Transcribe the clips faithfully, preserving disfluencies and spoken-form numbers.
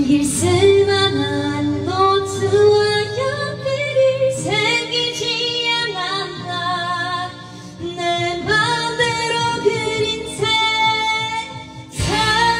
이길 수만한 노트와 연필이 생기지 않았나. 내 맘대로 그린 세상.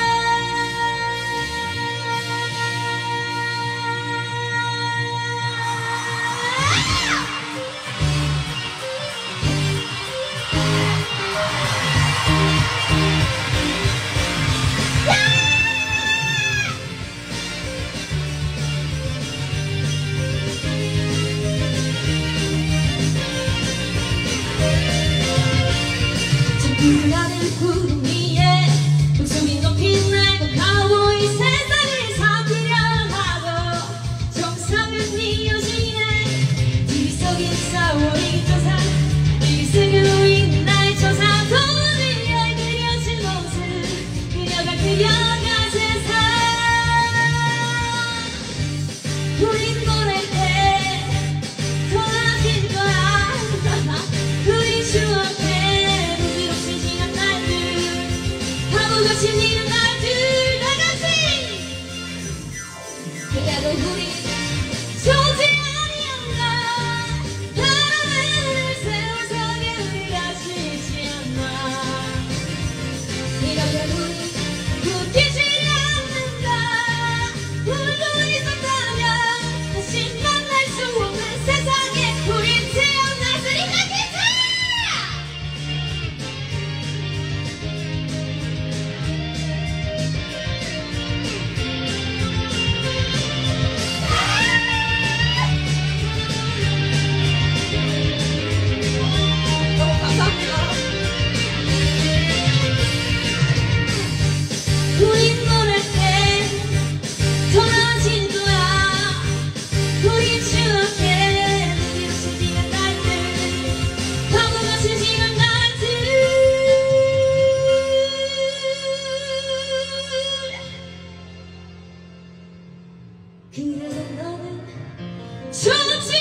나는 구름 위에 목소리 높이 날고 가고 이 세상을 살피려 하고 정상은 이어지네. 티비 속인 사월이 조사 이 세계로 있는 나의 조사 돈을 그려진 모습 그녀가 그려간 세상. 우린 노래해 돌아진 거야. 우리 추억해 거친 이런 날들 다같이. 그래도 우리 존재 아니었나. 바람을 세워서게 우리가 지지 않나. 이렇게 우리 웃기지 않는다. 울고 있었다면 다시 만날 수 없는 세상에 우린 태어났으니까 괜찮아. 우린 노래해 돌아진 거야. 우린 추억해 이루어지는 날들 바보 같은 지난 날들. 그래도 너는 좋지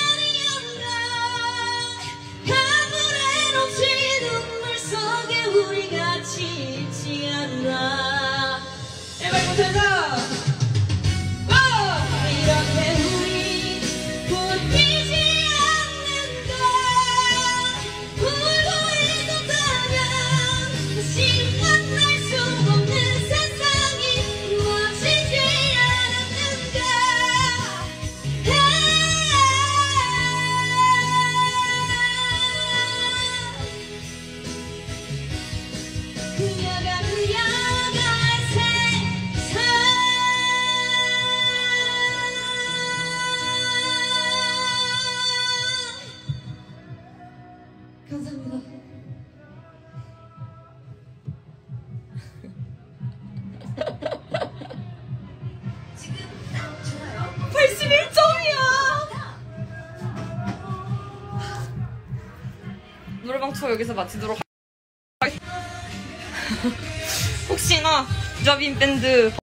아니었나. 아무런 없이 눈물 속에 우리 같이 있지 않나. 못해서 이렇게 우리 웃기지 않는다. 울고 있었다면 다시 만날 수 없는 세상이 이루어지지 않았는가. 그녀가 그려간 감사합니다. 지금 좋아요. 팔십일 점이야. 노래방 투어 여기서 마치도록 하겠습니다. 혹시나 부자빈 밴드